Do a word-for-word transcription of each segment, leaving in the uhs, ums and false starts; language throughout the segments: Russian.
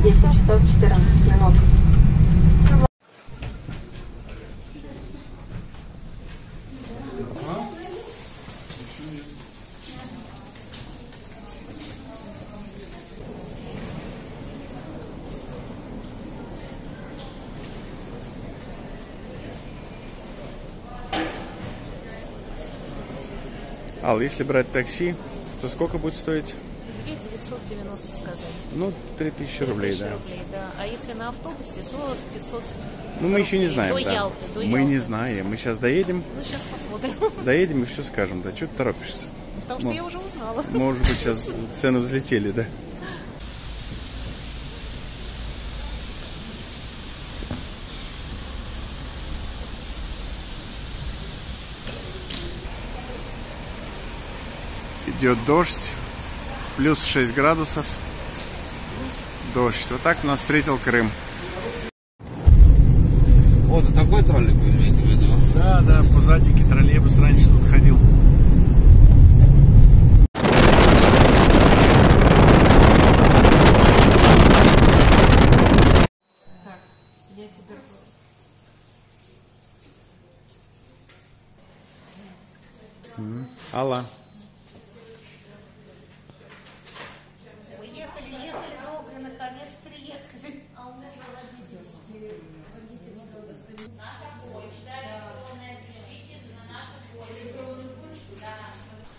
десять часов четырнадцать минут. Ал, если брать такси, то сколько будет стоить? две тысячи девятьсот девяносто сказали. Ну, три тысячи рублей, да. рублей, да. А если на автобусе, то пятьсот. Ну, мы еще не знаем, до да. Ялты, до мы Ялты. не знаем. Мы сейчас доедем. Ну, сейчас посмотрим. Доедем и все скажем, да. Чего ты торопишься? Потому что я уже узнала. Может быть, сейчас цены взлетели, да? Идет дождь, плюс шесть градусов, дождь. Вот так нас встретил Крым. Вот и такой троллейбус имеете в виду? Да, да, пузатенький троллейбус раньше тут ходил. Так, я тебе... Алла. Уехали, ехали долго, наконец приехали. А у меня же водительские, водительское удостоверение. Наша почта электронная, пришлите на нашу почту. Электронную почту, да.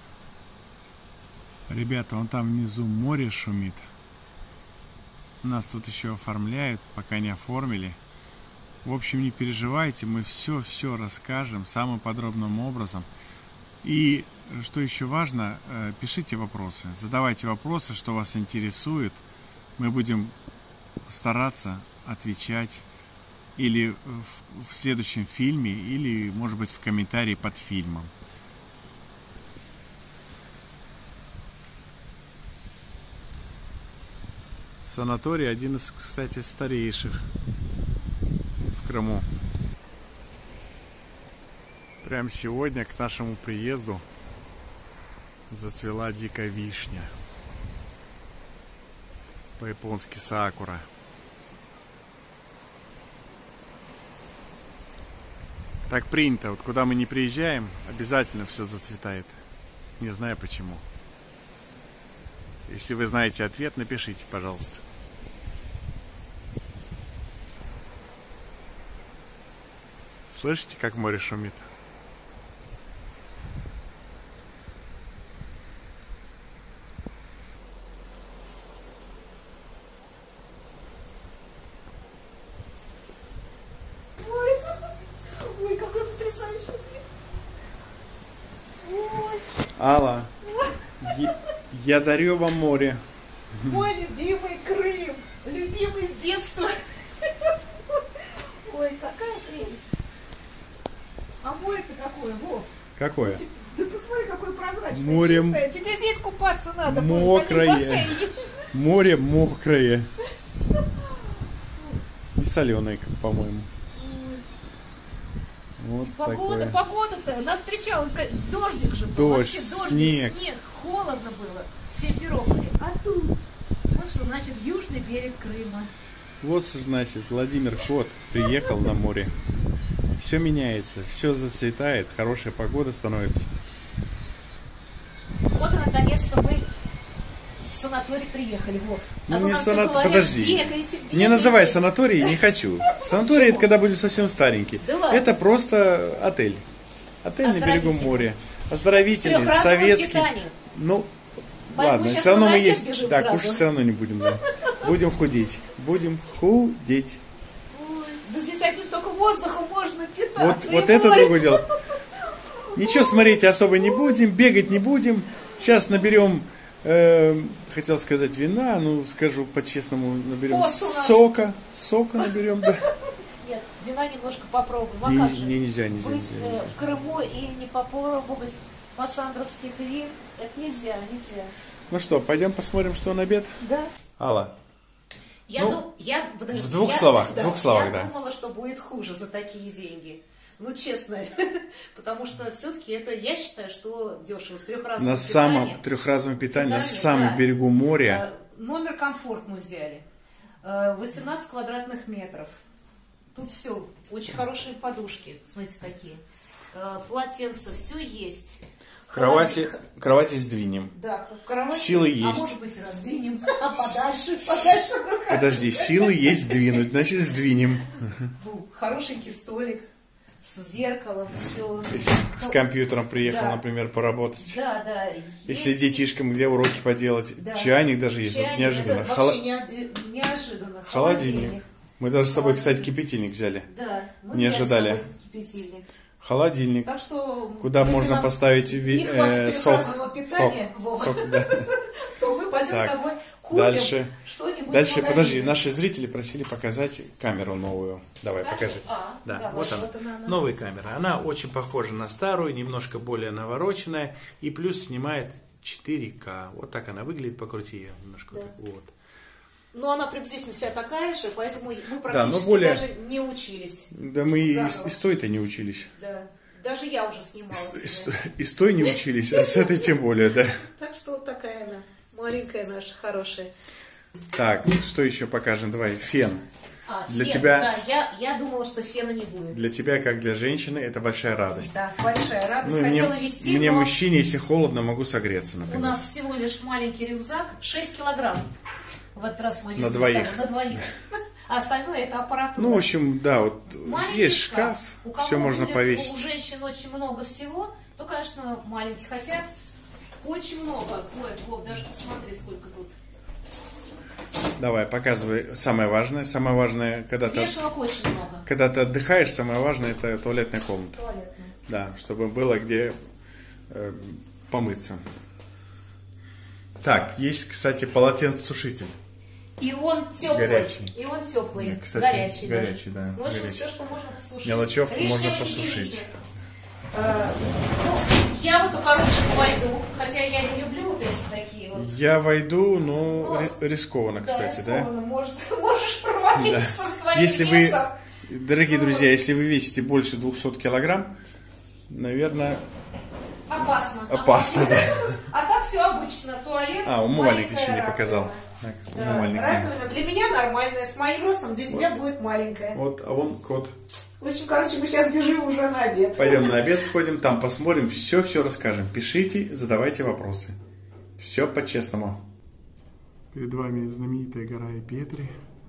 Ребята, вон там внизу море шумит. Нас тут еще оформляют, пока не оформили. В общем, не переживайте, мы все-все расскажем самым подробным образом. И, что еще важно, пишите вопросы, задавайте вопросы, что вас интересует. Мы будем стараться отвечать или в, в следующем фильме, или, может быть, в комментарии под фильмом. Санаторий один из, кстати, старейших в Крыму. Прямо сегодня к нашему приезду зацвела дикая вишня. По-японски сакура. Так принято, вот куда мы не приезжаем, обязательно все зацветает. Не знаю почему. Если вы знаете ответ, напишите, пожалуйста. Слышите, как море шумит? Ой, какой потрясающий вид. Ой. Алла, я, я дарю вам море. Мой любимый Крым. Любимый с детства. Ой, какая прелесть. А море-то какое, Вов? Какое? Да посмотри, какое прозрачное, Море чистое. Тебе здесь купаться надо. мокрое. Будет, а не в бассейне. Море мокрое. И соленое, по-моему. Вот И погода, такое. погода-то нас встречала, дождик же был, Дождь, вообще дождик, снег. снег, холодно было в Симферополе. А тут, вот что значит южный берег Крыма. Вот что значит, Владимир Кот приехал на море. Все меняется, все зацветает, хорошая погода становится. Вот и наконец-то мы в санаторий приехали, Вов. А Ну, то не нам санат- все говорят, подожди. бегаете, бегаете. Не называй санаторий, не хочу. Санаторий это когда будем совсем старенькие. Да ладно. Это просто отель. Отель на берегу Оздоровительный. моря. С Оздоровительный, трехразовым советский. питанием. Ну, Поэтому ладно, сейчас все равно на мы обед есть. бежим Да, сразу. кушать все равно не будем, да. Будем худеть. Будем худеть. Ой, да здесь одним только воздухом можно питаться. Вот, и вот это море. другое дело. Ничего смотреть особо не будем, бегать не будем. Сейчас наберем, э, хотел сказать вина, ну скажу по-честному, наберем Пост у нас. сока. Сока наберем, да. Нет, вина немножко попробуем. А Не, как же не, нельзя, нельзя, быть нельзя, э, нельзя. в Крыму и не попробовать массандровских вин? Это нельзя, нельзя. Ну что, пойдем посмотрим, что на обед? Да. Алла. Я, Ну, дум- я, подожди, в двух я- словах, в да, двух словах, я да. думала, что будет хуже за такие деньги. Ну, честно, потому что все-таки это, я считаю, что дешево, с трехразовым На самом трехразовом питании, на Питание, самом да. берегу моря. Номер комфорт мы взяли. восемнадцать квадратных метров. Тут все, очень хорошие подушки, смотрите какие. Полотенца, все есть. Кровати, кровати сдвинем. Да, кровати. Силы А есть. может быть раздвинем, а подальше, подальше. Подожди, силы есть сдвинуть, значит сдвинем. Хорошенький столик с зеркалом, все. Если с, с компьютером приехал, Да. например, поработать. Да, да. Если с есть. детишкам, где уроки поделать. Да. Чайник даже есть, вот Чайник, неожиданно. это Холо- вообще нео- неожиданно. Холодильник. Мы даже с собой, кстати, кипятильник взяли. Да, мы Не взяли с ожидали. собой кипятильник. Холодильник. Так что, Куда если можно нам поставить не ви- хватит э, сок. трехразового Сок. питания, Вова, Сок, да. то мы пойдем Так, с тобой купим дальше. что-нибудь. Дальше, в подожди, магазине. наши зрители просили показать камеру новую. Давай, Так? покажи. А, Да, давай, вот она. вот она, она. Новая камера. Она очень похожа на старую, немножко более навороченная. И плюс снимает четыре ка. Вот так она выглядит. Покрути ее немножко. Да. Вот так. Вот. Но она приблизительно вся такая же, поэтому мы но практически более- даже не учились. Да мы и, Заново. и с той-то не учились. Да. Даже я уже снимала И, с- и с- тебя. и с той не учились, а с этой тем более, да. Так что вот такая она, маленькая наша, хорошая. Так, что еще покажем? Давай, фен. А, Для фен, тебя- Да, я, я думала, что фена не будет. Для тебя, как для женщины, это большая радость. Да, большая радость. Ну, мне, Хотела вести, мне но мужчине, если холодно, могу согреться, у например. нас всего лишь маленький рюкзак, шесть килограмм. В этот раз мы везли На двоих. с тобой, на двоих. А остальное это аппаратура. Ну, в общем, да, вот Маленький есть шкаф, У кого все можно будет повесить. У женщин очень много всего, то, конечно, маленький. Хотя очень много. Ой, Вов, даже посмотри, сколько тут. Давай, показывай самое важное. Самое важное, когда ты, Вешалок очень много. когда ты отдыхаешь, самое важное это туалетная комната. Туалетная. Да, чтобы было где э, помыться. Так, есть, кстати, полотенцесушитель. И он теплый. Горячий. И он теплый. Да, кстати, горячий. даже. горячий, да, В общем, горячий. все, что можно посушить. Мелочевку Лишнего можно не посушить. берите. А, ну, я в эту коробочку войду, хотя я не люблю вот эти такие вот. Я войду, но Ну, ри- рискованно, кстати, да? рискованно. Может, можешь провалиться с твоим Если вы, весом. дорогие друзья, если вы весите больше двухсот килограмм, наверное, Опасно. опасно. Да. А так все обычно. Туалет. А, умывальник маленькая еще не раковина. показал. Так, Да, умывальник. раковина для меня нормальная, с моим ростом для тебя будет маленькая. Вот, а вон кот. В общем, короче, мы сейчас бежим уже на обед. Пойдем на обед сходим, там посмотрим, все-все расскажем. Пишите, задавайте вопросы. Все по-честному. Перед вами знаменитая гора Петри.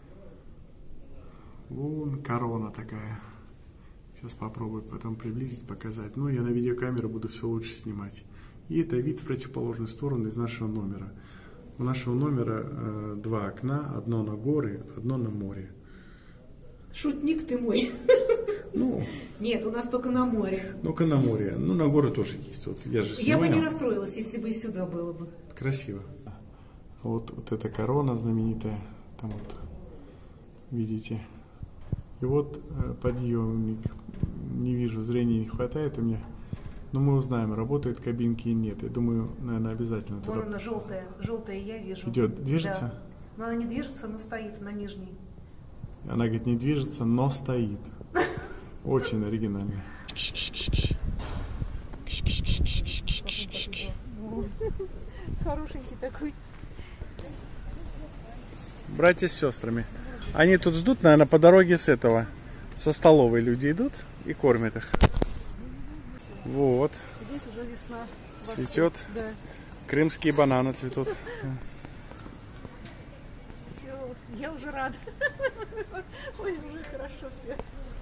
Вон корона такая. Сейчас попробую потом приблизить, показать. Ну, я на видеокамеру буду все лучше снимать. И это вид в противоположную сторону из нашего номера. У нашего номера э, два окна. Одно на горы, одно на море. Шутник ты мой. Ну, Нет, у нас только на море. ну-ка на море. Ну, на горы тоже есть. Вот я же Я бы снимаю. не расстроилась, если бы и сюда было бы. Красиво. Вот, вот эта корона знаменитая. Там вот, видите. И вот э, подъемник. Не вижу, зрения не хватает у меня. Но мы узнаем, работают кабинки и нет. Я думаю, наверное, обязательно Вон туда она желтая, желтая я вижу. идет. Движется? Да. Но она не движется, но стоит на нижней. Она, говорит, не движется, но стоит. Очень оригинально. Хорошенький такой. Братья с сестрами. Они тут ждут, наверное, по дороге с этого. Со столовой люди идут и кормят их. Вот. Здесь уже весна. Цветет. Да. Крымские бананы цветут. Все, я уже рада. Ой, уже хорошо все.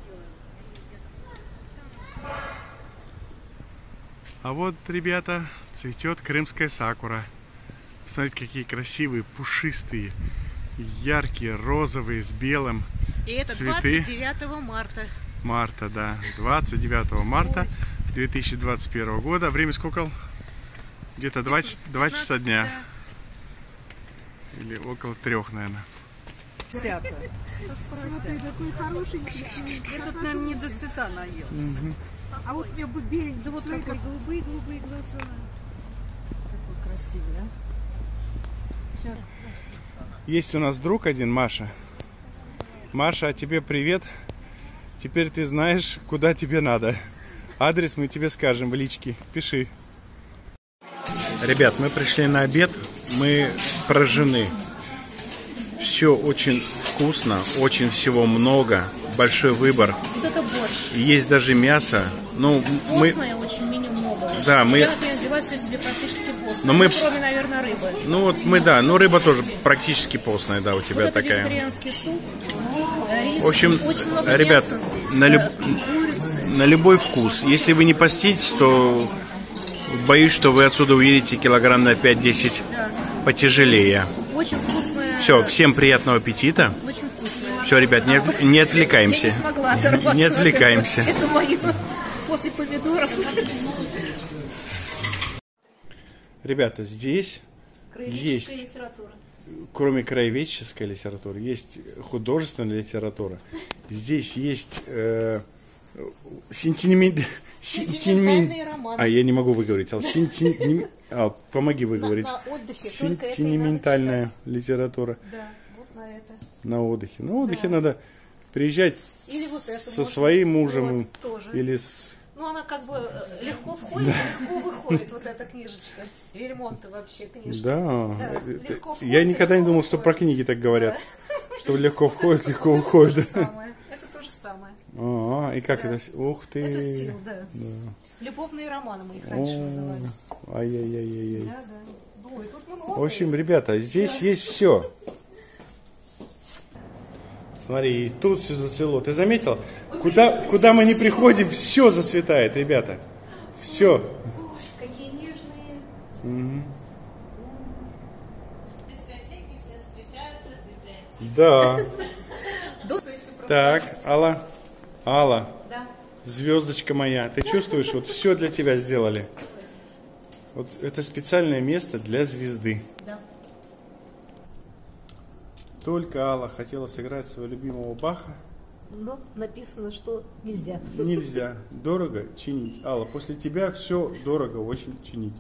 А вот, ребята, цветет крымская сакура. Посмотрите, какие красивые, пушистые, яркие, розовые, с белым И это цветы. двадцать девятого марта. Марта, да. двадцать девятого марта две тысячи двадцать первого года. Время сколько? Где-то два часа дня. Или около трех, наверное. Смотри, такой хорошенький. Этот, наверное, не до света наел. А вот мне бы берег, да вот Смотри, какой голубые-голубые глаза. Такой красивый, а? Всё. Есть у нас друг один, Маша. Маша, а тебе привет. Теперь ты знаешь, куда тебе надо. Адрес мы тебе скажем в личке. Пиши. Ребят, мы пришли на обед. Мы поражены. Все очень вкусно, очень всего много, большой выбор. Вот это борщ. Есть даже мясо. Ну, мы... Постное очень, меню много очень. Да, мы... Я, например, взяла все себе практически постное. Но мы... Ну, кроме, наверное, рыбы. Ну вот мы, да, ну рыба тоже практически постная, да, у тебя вот такая. Это вегетарианский суп, рис, В общем, очень много ребят, мяса здесь, на, люб... курицы. на любой вкус. Если вы не поститесь, то боюсь, что вы отсюда уедете килограмм на пять-десять Да. потяжелее. Очень вкусная. Все, всем приятного аппетита. Очень вкусная. Все, ребят, не, не отвлекаемся. Я не смогла оторваться. Не отвлекаемся. Это мое после помидоров. Ребята, здесь есть, литература. кроме краеведческой литературы, есть художественная литература. Здесь есть э, сентимент... Сентиментальные романы. А, я не могу выговорить. А, сентим... а, помоги выговорить. На, на отдыхе. Сентиментальная литература. Да, вот на это. На отдыхе. На отдыхе Да. надо приезжать Или вот это со можно. своим мужем. Вот, тоже. Или с... Ну, она как бы э, легко входит, легко выходит, вот эта книжечка. Вельмонта вообще книжка. Да. Да, Это- легко Я входит, никогда не легко думал, что про выходит. книги так говорят. Что легко входит, легко То же выходит. самое. Это то же самое. А, и как Да. это? Ух ты. Это стиль, да. Любовные романы мы их раньше называли. О, Ай-яй-яй-яй. Да, да. Ой, тут много. В общем, ребята, здесь есть все. Смотри, и тут все зацвело. Ты заметил? Куда, куда мы не приходим, все зацветает, ребята. Все. Боже, какие нежные. Да. Дозы еще Так, Алла. Алла, Да. звездочка моя. Ты чувствуешь, вот все для тебя сделали. Вот это специальное место для звезды. Да. Только Алла хотела сыграть своего любимого Баха. Но написано, что нельзя. Нельзя. Дорого чинить. Алла, после тебя все дорого очень чинить.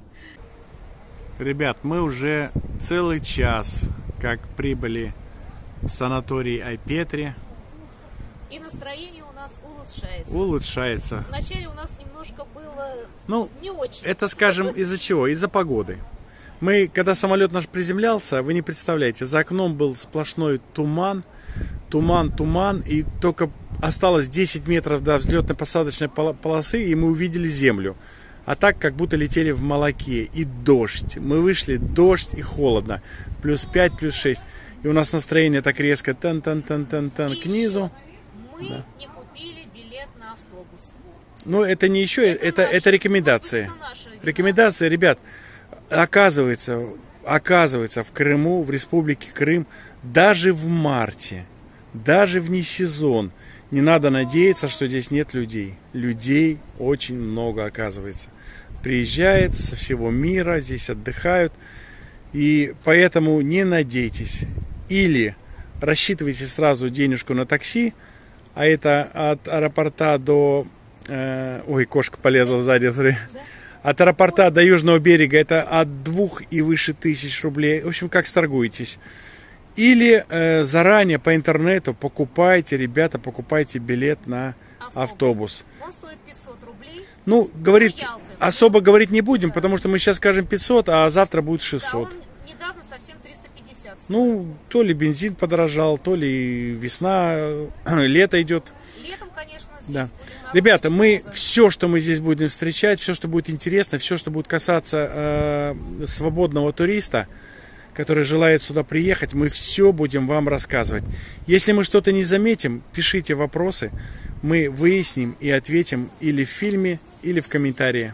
Ребят, мы уже целый час как прибыли в санаторий Айпетри. И настроение у нас улучшается. Улучшается. Вначале у нас немножко было Ну, не очень. это, скажем, из-за чего? Из-за погоды. Мы, когда самолет наш приземлялся, вы не представляете, за окном был сплошной туман, туман, туман, и только осталось десять метров до взлетно-посадочной полосы, и мы увидели землю. А так, как будто летели в молоке. И дождь. Мы вышли, дождь и холодно. Плюс пять, плюс шесть. И у нас настроение так резко тан-тан-тан-тан-тан к низу. Мы не купили билет на автобус. Но это не еще, это, это, наш- это рекомендация. это наша вина. Рекомендация, ребят, оказывается, оказывается, в Крыму, в Республике Крым, даже в марте, даже вне сезон, не надо надеяться, что здесь нет людей. Людей очень много, оказывается. Приезжает со всего мира, здесь отдыхают. И поэтому не надейтесь. Или рассчитывайте сразу денежку на такси, а это от аэропорта до... Э, ой, кошка полезла сзади, смотри. От аэропорта до Южного берега это от двух и выше тысяч рублей. В общем, как сторгуетесь. Или э, заранее по интернету покупайте, ребята, покупайте билет на автобус. Он стоит пятьсот рублей. Ну, говорит, До Ялты. особо говорить не будем, потому что мы сейчас скажем пятьсот, а завтра будет Да, шестьсот. он недавно совсем триста пятьдесят стоит. Ну, то ли бензин подорожал, то ли весна, лето идет. Летом, конечно, здесь Да. будет народу Ребята, очень мы много. все, что мы здесь будем встречать, все, что будет интересно, все, что будет касаться э, свободного туриста, который желает сюда приехать, мы все будем вам рассказывать. Если мы что-то не заметим, пишите вопросы, мы выясним и ответим или в фильме, или в комментарии.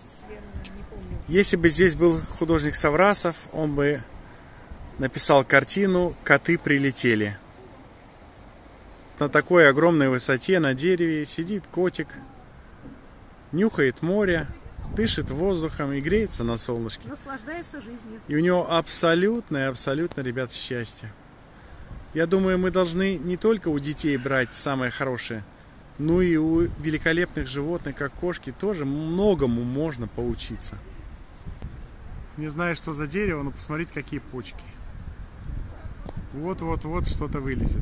Если бы здесь был художник Саврасов, он бы написал картину «Коты прилетели». На такой огромной высоте, на дереве, сидит котик, нюхает море, дышит воздухом и греется на солнышке. Наслаждается жизнью. И у него абсолютное, абсолютно, ребят, счастье. Я думаю, мы должны не только у детей брать самое хорошее, но и у великолепных животных, как кошки, тоже многому можно поучиться. Не знаю, что за дерево, но посмотрите, какие почки. Вот-вот-вот что-то вылезет.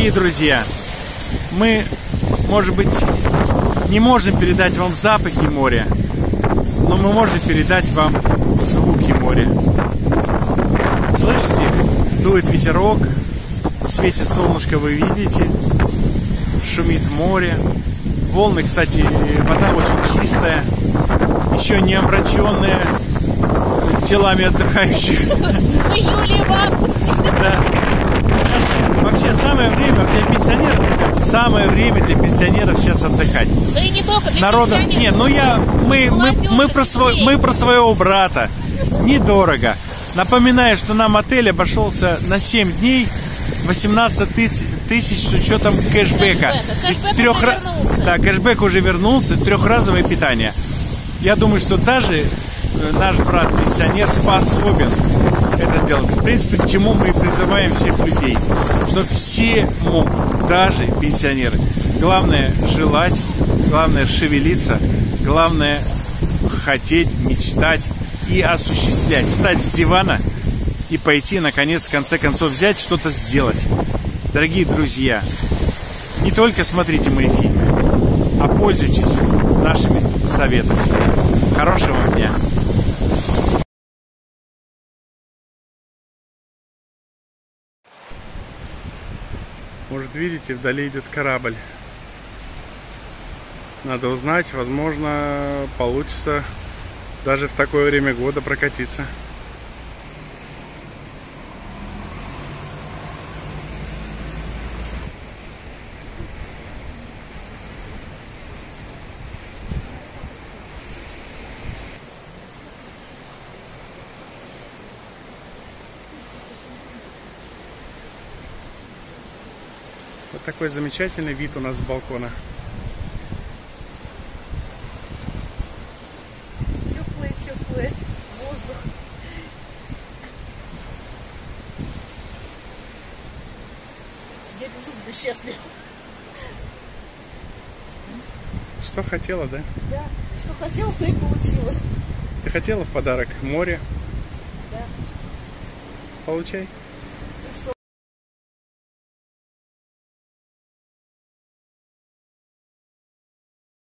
Дорогие друзья, мы, может быть, не можем передать вам запахи моря, но мы можем передать вам звуки моря. Слышите? Дует ветерок, светит солнышко, вы видите, шумит море. Волны, кстати, вода очень чистая, еще не омраченная телами отдыхающих. В июле, в августе. Да. Вообще самое время для пенсионеров, ребята, самое время для пенсионеров сейчас отдыхать. Да и не только для Народа. пенсионеров. Не, ну я, мы, мы, мы, про свой, мы про своего брата. Недорого. Напоминаю, что нам отель обошелся на семь дней восемнадцать тысяч с учетом кэшбэка. Кэшбэк Трех... уже вернулся. Да, кэшбэк уже вернулся, трехразовое питание. Я думаю, что даже наш брат-пенсионер способен это делать. В принципе, к чему мы призываем всех людей. Что все могут, даже пенсионеры. Главное желать, главное шевелиться, главное хотеть, мечтать и осуществлять. Встать с дивана и пойти, наконец, в конце концов, взять что-то сделать. Дорогие друзья, не только смотрите мои фильмы, а пользуйтесь нашими советами. Хорошего вам дня! Может, видите, вдали идет корабль. Надо узнать, возможно, получится даже в такое время года прокатиться. Вот такой замечательный вид у нас с балкона. Теплый, теплый воздух. Я безумно счастлива. Что хотела, да? Да, что хотела, то и получила. Ты хотела в подарок море? Да. Получай.